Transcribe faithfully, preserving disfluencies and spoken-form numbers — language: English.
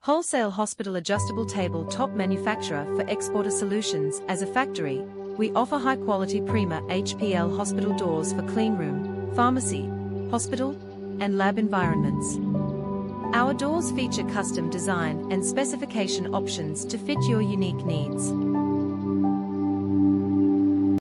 Wholesale Hospital Adjustable Table top manufacturer for exporter solutions. As a factory, we offer high-quality Prima H P L Hospital Doors for cleanroom, pharmacy, hospital, and lab environments. Our doors feature custom design and specification options to fit your unique needs.